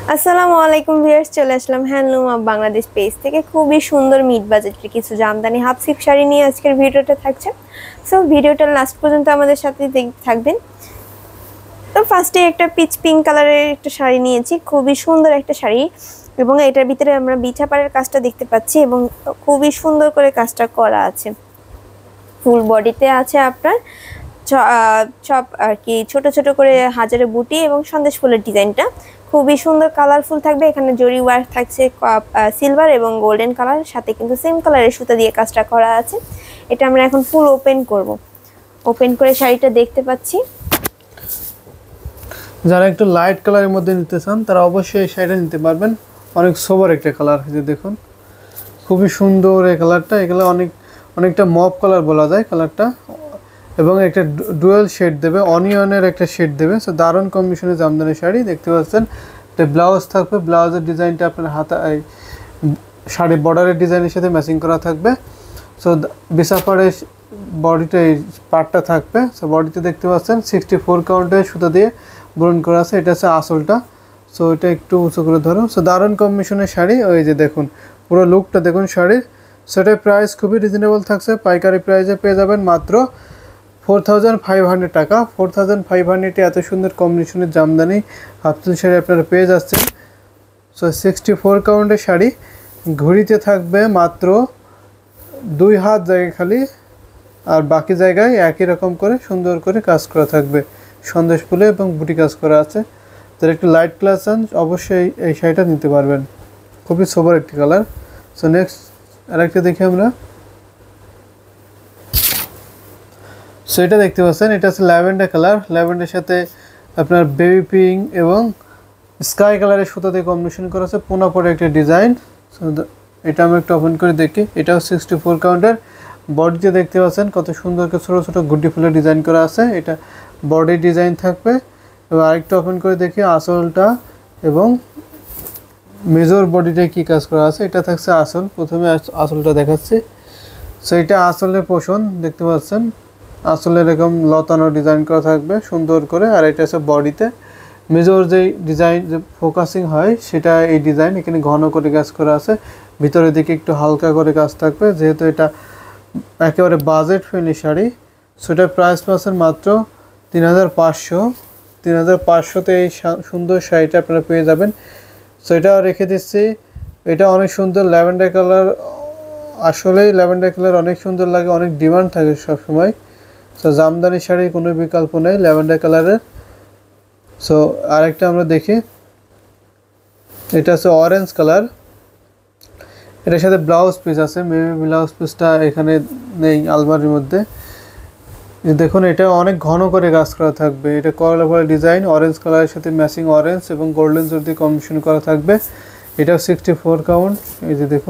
আসসালামু আলাইকুম ভিউয়ার্স, চলে আসলাম হ্যান্ডলুম অফ বাংলাদেশ পেজ থেকে। খুবই সুন্দর মিড বাজেটের কিছু জামদানি হাফ সিল্ক শাড়ি নিয়ে আজকের ভিডিওটা থাকছে। সো ভিডিওটা লাস্ট পর্যন্ত আমাদের সাথে থাকবেন। তো ফার্স্টে একটা পিচ পিঙ্ক কালারের একটা শাড়ি নিয়েছি, খুবই সুন্দর একটা শাড়ি, এবং এটার ভিতরে আমরা বিছা পাড়ের কাজটা দেখতে পাচ্ছি এবং খুবই সুন্দর করে কাজটা করা আছে। ফুল বডিতে আছে আপনার সব আর কি ছোট ছোট করে হাজারে বুটি এবং সন্দেশ ফুলের ডিজাইনটা খুবই সুন্দর কালারফুল থাকবে। এখানে জরি ওয়ার্ক থাকছে সিলভার এবং গোল্ডেন কালার, সাথে কিন্তু সেম কালারের সুতা দিয়ে কাজটা করা আছে। এটা আমরা এখন ফুল ওপেন করব। ওপেন করে শাড়িটা দেখতে পাচ্ছি। যারা একটু লাইট কালারের মধ্যে নিতে চান তারা অবশ্যই এই শাড়িটা নিতে পারবেন। অনেক সোবার একটা কালার, এই যে দেখুন খুবই সুন্দর এই কালারটা। এগুলো অনেকটা মপ কালার বলা যায় কালারটা, এবং একটা ডুয়েল শেড দেবে, অনিয়নের একটা শেড দেবে। সো দারুণ কম্বিনেশনের জামদানি শাড়ি দেখতে পাচ্ছেন। এটা ব্লাউজ থাকবে, ব্লাউজের ডিজাইনটা আপনার এই শাড়ি বর্ডারের ডিজাইনের সাথে ম্যাচিং করা থাকবে। সো বিছাপাড়ের বডিটা এই পার্টটা থাকবে। সো বডিতে দেখতে পাচ্ছেন 64 কাউন্টের সুতা দিয়ে বুনন করা আছে। এটা হচ্ছে আসলটা। সো এটা একটু উঁচু করে ধরো। সো দারুণ কম্বিনেশনের শাড়ি। ওই যে দেখুন পুরো লুকটা দেখুন শাড়ির। সেটার প্রাইস খুবই রিজনেবল থাকছে, পাইকারি প্রাইসে পেয়ে যাবেন মাত্র 4500 টাকা। 4500 এত সুন্দর কম্বিনেশনের জামদানি হাফ সিল্ক শাড়ি আপনারা পেয়ে যাচ্ছেন। সো 64 কাউন্টের শাড়ি, ঘড়িতে থাকবে মাত্র 2 হাত জায়গা খালি, আর বাকি জায়গায় একই রকম করে সুন্দর করে কাজ করা থাকবে, সন্দেশ ফুলে এবং বুটি কাজ করা আছে। যারা একটু লাইট কালার চান অবশ্যই এই শাড়িটা নিতে পারবেন, খুবই সোবার একটি কালার। সো নেক্সট আরেকটা দেখি আমরা। সো এটা দেখতে পাচ্ছেন, এটা হচ্ছে ল্যাভেন্ডার কালার। ল্যাভেন্ডারের সাথে আপনার বেবি পিঙ্ক এবং স্কাই কালারের সুতা দিয়ে কম্বিনেশন করা আছে, পোনা পরে একটা ডিজাইন। সো এটা আমরা একটু ওপেন করে দেখি। এটাও 64 কাউন্টের। বডিতে দেখতে পাচ্ছেন কত সুন্দর করে ছোটো ছোটো গুড্ডি ফুলের ডিজাইন করা আছে, এটা বডি ডিজাইন থাকবে। এবং আরেকটু ওপেন করে দেখি আসলটা এবং মেজর বডিতে কী কাজ করা আছে। এটা থাকছে আসল, প্রথমে আসলটা দেখাচ্ছি। সো এটা আসলের পোষণ দেখতে পাচ্ছেন, আসলে এরকম লতানো ডিজাইন করা থাকবে সুন্দর করে। আর এটা হচ্ছে বডিতে মেজর যেই ডিজাইন যে ফোকাসিং হয় সেটা এই ডিজাইন, এখানে ঘন করে কাজ করা আছে, ভিতরের দিকে একটু হালকা করে কাজ থাকবে। যেহেতু এটা একেবারে বাজেট ফ্রেন্ডলি শাড়ি, সেটার প্রাইস পাচ্ছেন মাত্র 3500। 3500তে এই সুন্দর শাড়িটা আপনারা পেয়ে যাবেন। সো এটা রেখে দিচ্ছি। এটা অনেক সুন্দর ল্যাভেন্ডার কালার, আসলেই ল্যাভেন্ডার কালার অনেক সুন্দর লাগে, অনেক ডিমান্ড থাকে সবসময়। সো জামদানি শাড়ির কোনো বিকল্প নেই ল্যাভেন্ডার কালারের। সো আরেকটা আমরা দেখি, এটা হচ্ছে অরেঞ্জ কালার। এটার সাথে ব্লাউজ পিস আছে, মেবি ব্লাউজ পিসটা এখানে নেই আলমারির মধ্যে। দেখুন এটা অনেক ঘন করে কাজ করা থাকবে, এটা করলা ফলের ডিজাইন, অরেঞ্জ কালারের সাথে ম্যাচিং অরেঞ্জ এবং গোল্ডেন জোর দিয়ে কম্বিনেশন করা থাকবে। এটাও 64 কাউন্ট। এই যে দেখুন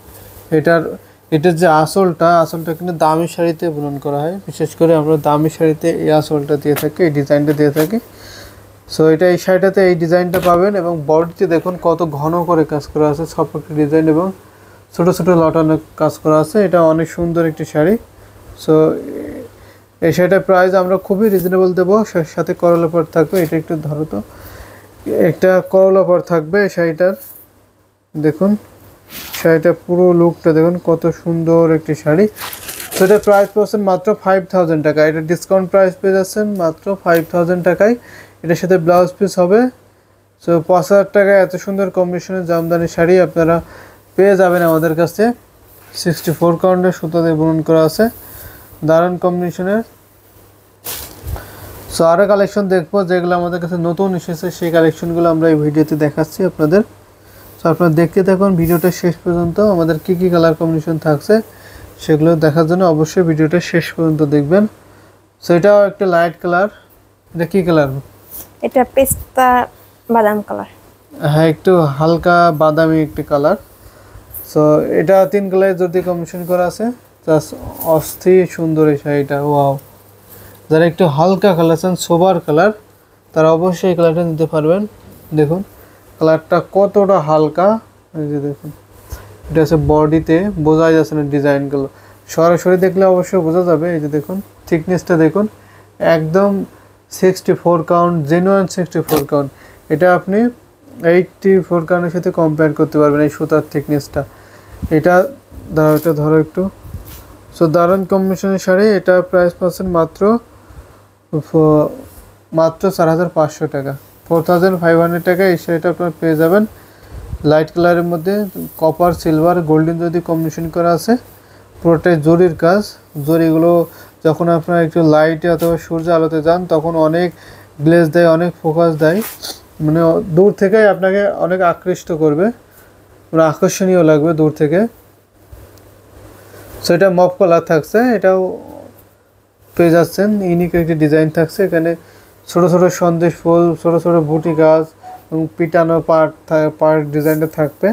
এটার যে আসলটা কিন্তু দামি শাড়িতে বুনন করা হয়, বিশেষ করে আমরা দামি শাড়িতে এই আসলটা দিয়ে থাকি, এই ডিজাইনটা দিয়ে থাকি। সো এটা এই শাড়িটাতে এই ডিজাইনটা পাবেন। এবং বডিতে দেখুন কত ঘন করে কাজ করা আছে, সব একটা ডিজাইন এবং ছোটো ছোটো লটানো কাজ করা আছে। এটা অনেক সুন্দর একটি শাড়ি। সো এই শাড়িটার প্রাইস আমরা খুবই রিজনেবল দেবো। সাথে করলা পাড় থাকবে, এটা একটু ধরো তো, একটা করলা পাড় থাকবে এই শাড়িটার। দেখুন শাড়িটা পুরো লুকটা দেখুন কত সুন্দর একটি শাড়ি। তো এটার প্রাইস পাচ্ছেন মাত্র 5000 টাকা। এটা ডিসকাউন্ট প্রাইস পেয়ে যাচ্ছেন মাত্র 5000 টাকায়। এটার সাথে ব্লাউজ পিস হবে। সো 5000 টাকায় এত সুন্দর কম্বিনেশনের জামদানি শাড়ি আপনারা পেয়ে যাবেন আমাদের কাছে। 64 কাউন্টের সুতা দিয়ে বুনন করা আছে, দারুণ কম্বিনেশনের। সো আরও কালেকশন দেখবো যেগুলো আমাদের কাছে নতুন এসেছে, সেই কালেকশনগুলো আমরা এই ভিডিওতে দেখাচ্ছি আপনাদের। সো আপনারা দেখতে থাকুন ভিডিওটা শেষ পর্যন্ত। আমাদের কী কী কালার কম্বিনেশন থাকছে সেগুলো দেখার জন্য অবশ্যই ভিডিওটা শেষ পর্যন্ত দেখবেন। সো এটাও একটা লাইট কালার। এটা কী কালার? এটা পেস্তা বাদাম কালার। হ্যাঁ, একটু হালকা বাদামি একটি কালার। সো এটা 3 কালারের যদি কম্বিনেশন করা আছে, জাস্ট অস্থির সুন্দর এই শাড়িটা। ওয়াও, যারা একটু হালকা কালার চান, সোবার কালার, তারা অবশ্যই এই কালারটা নিতে পারবেন। দেখুন কালারটা কতটা হালকা। এই যে দেখুন এটা হচ্ছে বডিতে, বোঝা যাচ্ছে না ডিজাইনগুলো, সরাসরি দেখলে অবশ্যই বোঝা যাবে। এই যে দেখুন থিকনেসটা দেখুন, একদম 64 কাউন্ট, জেনুইন 64 কাউন্ট। এটা আপনি 84 কানের সাথে কম্পেয়ার করতে পারবেন এই সুতার থিকনেসটা। এটা ধরো একটু। সো দারুণ কম্বিনেশনের শাড়ি। এটা প্রাইস পাচ্ছেন মাত্র 4500 টাকা, 4500 টাকা। এই শাড়িটা আপনারা পেয়ে যাবেন লাইট কালারের মধ্যে, কপার সিলভার গোল্ডেন যদি কম্বিনেশন করা আছে। পুরোটাই জরির কাজ। জরিগুলো যখন আপনারা একটু লাইটে অথবা সূর্য আলোতে যান তখন অনেক গ্লেজ দেয়, অনেক ফোকাস দেয়, মানে দূর থেকেই আপনাকে অনেক আকৃষ্ট করবে, মানে আকর্ষণীয় লাগবে দূর থেকে। সো এটা মফ কালার থাকছে, এটাও পেয়ে যাচ্ছেন। ইউনিক একটি ডিজাইন থাকছে, এখানে ছোট ছোট সন্দেশ ফুল, ছোট ছোট বুটি গাছ এবং পিটানো পার্ট ডিজাইনটা থাকবে,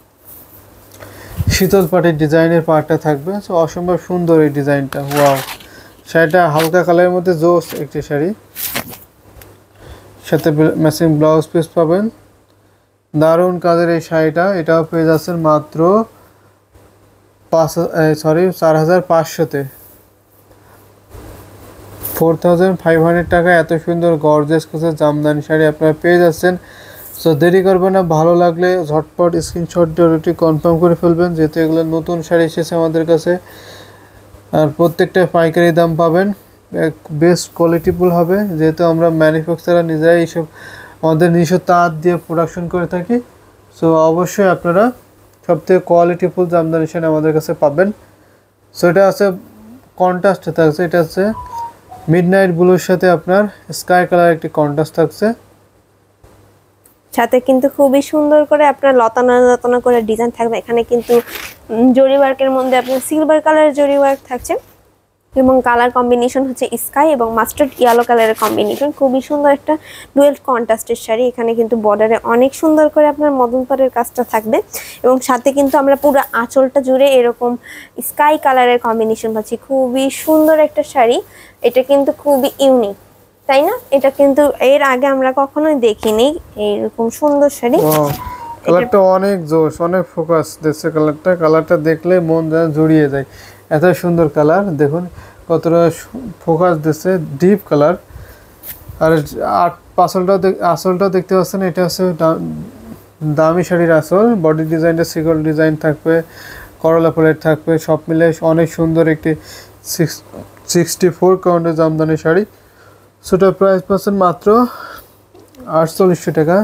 শীতল পাটির ডিজাইনের পার্টটা থাকবে। সো অসম্ভব সুন্দর এই ডিজাইনটা। ওয়াও, শাড়িটা হালকা কালারের মধ্যে জোস একটি শাড়ি, সাথে ম্যাচিং ব্লাউজ পিস পাবেন। দারুণ কাজের এই শাড়িটা, এটাও পেয়ে যাচ্ছেন মাত্র 4500-তে, 4500 টাকা। এত সুন্দর গর্জিয়াস কাজের জামদানি শাড়ি আপনারা পেয়ে যাচ্ছেন। সো দেরি করবেন না, ভালো লাগলে ঝটপট স্ক্রিনশট দিয়ে অর্ডারটি কনফার্ম করে ফেলবেন, যেহেতু এগুলো নতুন শাড়ি এসেছে আমাদের কাছে। আর প্রত্যেকটা পাইকারি দাম পাবেন, বেস্ট কোয়ালিটিফুল হবে, যেহেতু আমরা ম্যানুফ্যাকচারার নিজেরাই এইসব আমাদের নিজস্ব তাঁত দিয়ে প্রোডাকশন করে থাকি। সো অবশ্যই আপনারা সবথেকে কোয়ালিটিফুল জামদানি শাড়ি আমাদের কাছে পাবেন। সো এটা আছে কন্ট্রাস্টে থাকছে, এটা আছে মিডনাইট ব্লুর সাথে আপনার স্কাই কালার একটি কন্ট্রাস্ট থাকছে। সাথে কিন্তু খুবই সুন্দর করে আপনার লতানো লতানো করে ডিজাইন থাকবে। এখানে কিন্তু জরি ওয়ার্কের মধ্যে আপনার সিলভার কালারের জরি ওয়ার্ক থাকছে এবং কালার কম্বিনেশন হচ্ছে স্কাই এবং মাস্টার্ড ইয়েলো কালারের কম্বিনেশন। খুবই সুন্দর একটা ডুয়েল কন্ট্রাস্টের শাড়ি। এখানে কিন্তু বর্ডারে অনেক সুন্দর করে আপনার মদন পাড়ের কাজটা থাকবে এবং সাথে কিন্তু আমরা পুরো আঁচলটা জুড়ে এরকম স্কাই কালারের কম্বিনেশন পাচ্ছি। খুবই সুন্দর একটা শাড়ি, এটা কিন্তু খুবই ইউনিক, তাই না? এটা কিন্তু এর আগে আমরা কখনোই দেখিনি এইরকম সুন্দর শাড়ি। কালারটা অনেক জোশ, অনেক ফোকাস দিচ্ছে কালারটা দেখলে মন যেন জড়িয়ে যায়, এত সুন্দর কালার। দেখুন কতটা ফোকাস দিচ্ছে, ডিপ কালার। আর আসলটাও দেখতে পাচ্ছেন, এটা হচ্ছে দামি শাড়ির আসল। বডি ডিজাইনটা সিকল ডিজাইন থাকবে, করলা প্লেট থাকবে, সব মিলে অনেক সুন্দর একটি 64 কাউন্টের জামদানি শাড়ি। সেটা প্রাইস পাচ্ছেন মাত্র 4800 টাকা,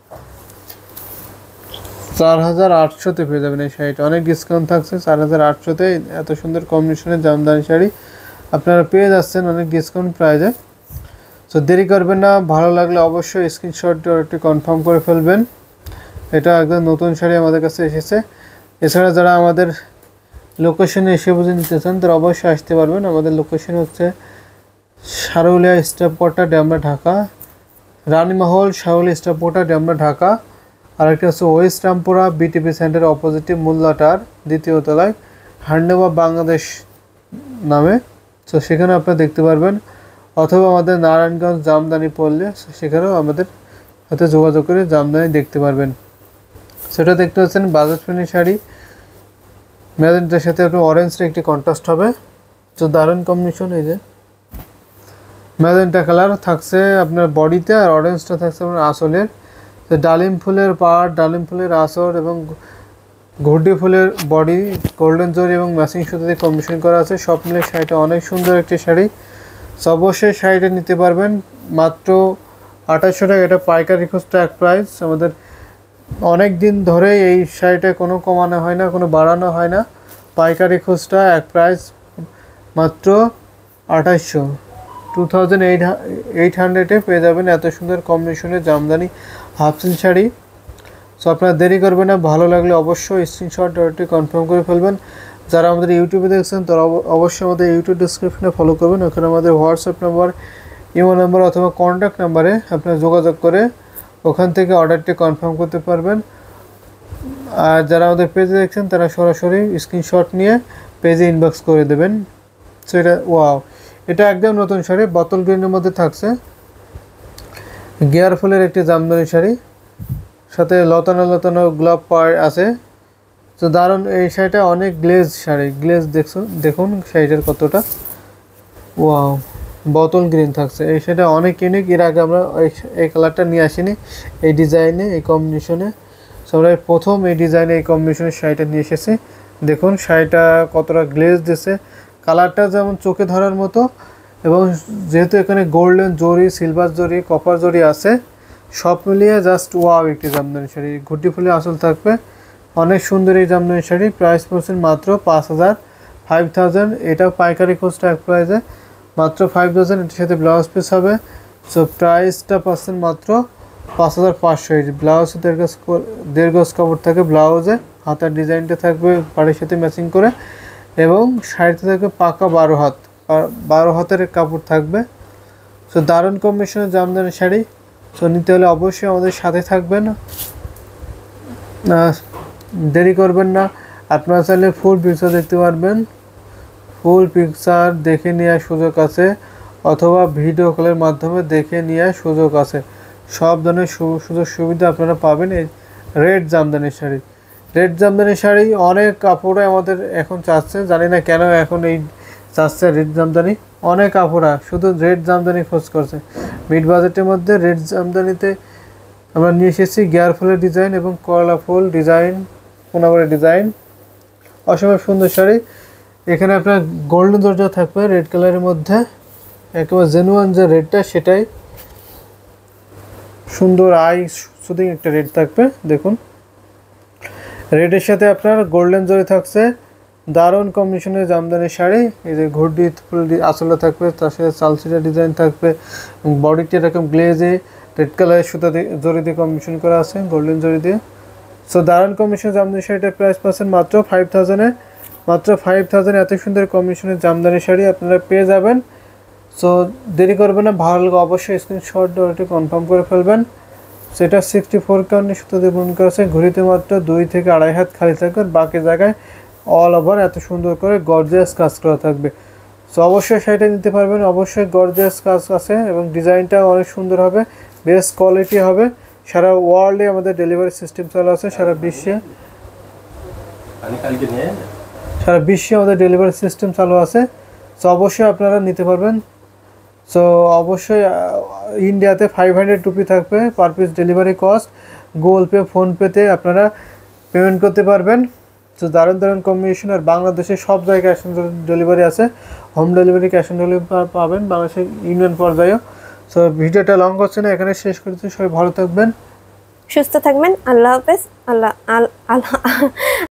4800-তে পেয়ে যাবেন এই শাড়িটা। অনেক ডিসকাউন্ট থাকছে, 4800-তে এত সুন্দর কম্বিনেশনের জামদানি শাড়ি আপনারা পেয়ে যাচ্ছেন অনেক ডিসকাউন্ট প্রাইজে। সো দেরি করবেন না, ভালো লাগলে অবশ্যই স্ক্রিনশট দিয়ে একটু কনফার্ম করে ফেলবেন। এটা একদম নতুন শাড়ি আমাদের কাছে এসেছে। এছাড়া যারা আমাদের লোকেশনে এসে বুঝে নিতে চান তারা অবশ্যই আসতে পারবেন। আমাদের লোকেশন হচ্ছে Sarulia staff quarter, Demra, Dhaka. Ranimahal Sarulia staff quarter, Demra, Dhaka. আরেকটা হচ্ছে ওয়েস্ট রামপুরা বিটিপি সেন্টারের অপোজিটে মোল্লাটার দ্বিতীয় তলায় হান্ডোবা বাংলাদেশ নামে। তো সেখানে আপনারা দেখতে পারবেন, অথবা আমাদের নারায়ণগঞ্জ জামদানি পড়লে সেখানেও আমাদের সাথে যোগাযোগ করে জামদানি দেখতে পারবেন। সেটা দেখতে পাচ্ছেন বাজাজ ফ্রেন্ডলি শাড়ি, ম্যাজেন্টার সাথে আপনার অরেঞ্জের একটি কন্ট্রাস্ট হবে। তো দারুণ কম্বিনেশন। এই যে ম্যাজেন্টা কালার থাকছে আপনার বডিতে, আর অরেঞ্জটা থাকছে আপনার আসলের। তো ডালিম ফুলের পাড়, ডালিম ফুলের আসর এবং ঘুরডি ফুলের বডি, গোল্ডেন জরি এবং ম্যাচিং সুতো দিয়ে কম্বিনেশন করা আছে। সব মিলে শাড়িটা অনেক সুন্দর একটি শাড়ি। সো অবশ্যই শাড়িটা নিতে পারবেন মাত্র 2800 টাকা। এটা পাইকারি খুচরা এক প্রাইস। আমাদের অনেক দিন ধরে এই শাড়িটা কোনো কমানো হয় না, কোনো বাড়ানো হয় না। পাইকারি খুচরা এক প্রাইস মাত্র 2800, 2800-এ পেয়ে যাবেন এত সুন্দর কম্বিনেশনের jamdani half silk sari. So আপনারা দেরি করবেন না, ভালো লাগলে অবশ্যই স্ক্রিনশট ডটটি কনফার্ম করে ফেলবেন। যারা আমাদের ইউটিউবে দেখছেন তারা অবশ্যই আমাদের ইউটিউব ডিসক্রিপশনে ফলো করবেন। ওখানে আমাদের হোয়াটসঅ্যাপ নাম্বার, ইমো নাম্বার অথবা কন্ট্যাক্ট নাম্বারে আপনারা যোগাযোগ করে ওখান থেকে অর্ডারটি কনফার্ম করতে পারবেন। আর যারা আমাদের পেজে দেখছেন তারা সরাসরি স্ক্রিনশট নিয়ে পেজে ইনবক্স করে দেবেন। সো এটা ওয়াও, এটা একদম নতুন শাড়ি, বোতল গ্রিনের মধ্যে থাকছে। গিয়ার ফুলের একটি জামদানি শাড়ি, সাথে লতানো লতানো গোলাপ পাড় আছে। তো দারুণ এই শাড়িটা, অনেক গ্লেজ শাড়ি, গ্লেজ দেখুন শাড়িটার কতটা ওয়াও। বোতল গ্রিন থাকছে। এই সেটা অনেক ইউনিক, এর আগে আমরা এই কালারটা নিয়ে আসিনি এই ডিজাইনে, এই কম্বিনেশনে। সো আমরা প্রথম এই ডিজাইনে এই কম্বিনেশনের শাড়িটা নিয়ে এসেছি। দেখুন শাড়িটা কতটা গ্লেজ দিছে, কালারটা যেমন চোখে ধরার মতো, এবং যেহেতু এখানে গোল্ডেন জরি, সিলভার জরি, কপার জরি আছে, সব মিলিয়ে জাস্ট ওয়াও একটি জামদানি শাড়ি। ঘুটি ফুলে আসল থাকবে, অনেক সুন্দর এই জামদানি শাড়ি। প্রাইস পড়ছেন মাত্র 5000। এটা পাইকারি খুচরা এক প্রাইসে মাত্র 5000। এটার সাথে ব্লাউজ পিস হবে। সো প্রাইসটা পাচ্ছেন মাত্র 5500। এই ব্লাউজ 1.5 গজ কাপড় থাকে ব্লাউজে, হাতার ডিজাইনটা থাকবে বাড়ির সাথে ম্যাচিং করে, এবং শাড়িতে থাকবে পাকা 12 হাত, 12 হাতের কাপড় থাকবে। সো দারুণ কম্বিনেশনের জামদানি শাড়ি। সো নিতে হলে অবশ্যই আমাদের সাথে থাকবেন, দেরি করবেন না। আপনারা চাইলে ফুল পিকচার দেখতে পারবেন, ফুল পিকচার দেখে নেওয়ার সুযোগ আছে, অথবা ভিডিও কলের মাধ্যমে দেখে নেওয়ার সুযোগ আছে। সব ধরনের সুযোগ সুবিধা আপনারা পাবেন এই রেড জামদানি শাড়ি। রেড জামদানি শাড়ি অনেক কাপড়ে আমাদের এখন চাচ্ছে, জানি না কেন এখন এই চাচ্ছে রেড জামদানি। অনেক কাপড়া শুধু রেড জামদানি খোঁজ করছে। মিড বাজেটের মধ্যে রেড জামদানিতে আমরা নিয়ে এসেছি গিয়ার ফুলের ডিজাইন এবং করলা ফুল ডিজাইন, কোনাবাড়ি ডিজাইন, অসম্ভব সুন্দর শাড়ি। এখানে আপনার গোল্ডেন দরজা থাকবে রেড কালারের মধ্যে, একেবারে জেনুয়ান যে রেডটা সেটাই, সুন্দর আই সুদিং একটা রেড থাকবে। দেখুন রেডের সাথে আপনার গোল্ডেন জরি থাকছে, দারুণ কম্বিনেশনের জামদানি শাড়ি। এই যে ঘুরডি ফুল আসলে থাকবে, তার সাথে চালচিটা ডিজাইন থাকবে, বডিটা এরকম গ্লেজে রেড কালারের সুতা দিয়ে জরি দিয়ে কম্বিনেশন করা আছে, গোল্ডেন জরি দিয়ে। সো দারুণ কম্বিনেশনের জামদানি শাড়িটার প্রাইস পাচ্ছেন মাত্র 5000-এ। মাত্র 5000 এত সুন্দর কম্বিনেশনের জামদানি শাড়ি আপনারা পেয়ে যাবেন। সো দেরি করবেন না, ভালো লাগে অবশ্যই স্ক্রিনশট দিয়ে কনফার্ম করে ফেলবেন। সেটা 64 কাউন্টের সুতো দিয়ে বুন করা আছে, ঘড়িতে মাত্র 2 থেকে 2.5 হাত খালি থাকবে, বাকি জায়গায় অল ওভার এত সুন্দর করে গর্জিয়াস কাজ করা থাকবে। সো অবশ্যই শাড়িটা নিতে পারবেন, অবশ্যই গর্জিয়াস কাজ আছে এবং ডিজাইনটাও অনেক সুন্দর হবে, বেস্ট কোয়ালিটি হবে। সারা ওয়ার্ল্ডে আমাদের ডেলিভারি সিস্টেম চালু আছে, সারা বিশ্বে আমাদের ডেলিভারি সিস্টেম চালু আছে। সো অবশ্যই আপনারা নিতে পারবেন। সো অবশ্যই ইন্ডিয়াতে 500 রুপি থাকবে per piece delivery cost. Google Pay, ফোনপেতে আপনারা পেমেন্ট করতে পারবেন। সো দারুণ দারুণ কম্বিনেশন। আর বাংলাদেশের সব জায়গায় ক্যাশ অন ডেলিভারি আছে, home delivery cash on delivery পাবেন বাংলাদেশের ইউনিয়ন পর্যায়েও। সো ভিডিওটা লং হচ্ছে না, এখানে শেষ করতে। সবাই ভালো থাকবেন, সুস্থ থাকবেন। আল্লাহ হাফেজ। আল্লাহ